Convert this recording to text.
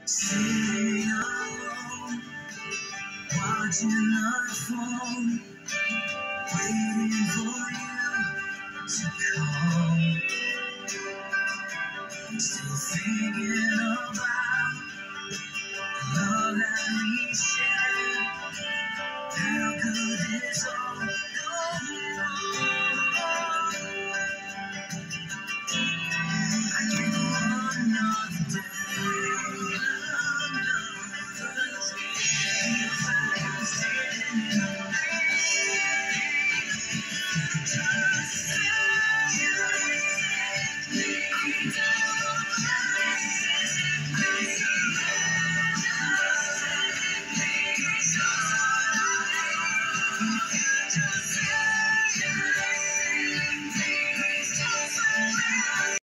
Sitting alone, watching the phone, waiting for you to call. Still thinking